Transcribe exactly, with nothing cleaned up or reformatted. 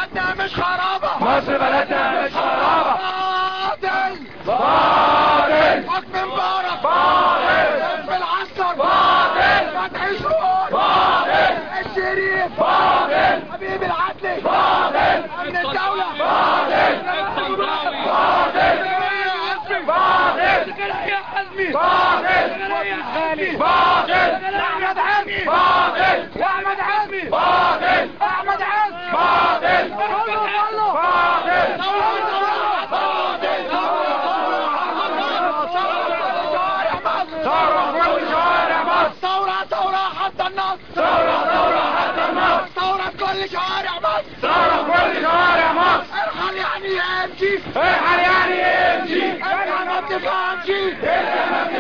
بلدنا مش خرابة، مصر بلدنا مش خرابة. باطل باطل حكم مبارك، باطل حزب العسكر، باطل فتحي شهور، باطل الشريف، باطل حبيب العدلي، باطل أمن الدولة، باطل باطل باطل زكريا حزمي، باطل خالد، باطل أحمد عزمي، باطل أحمد عزمي، باطل أحمد عزمي، باطل صلوا صلوا، باطل ثورة في كل شوارع مصر. ثورة ثورة حتى النصر، ثورة ثورة حتى النصر. ثورة في كل شوارع مصر، ثورة في كل شوارع مصر. ارحل يعني امشي، ارحل يعني امشي. انت ما بتفهمش، انت ما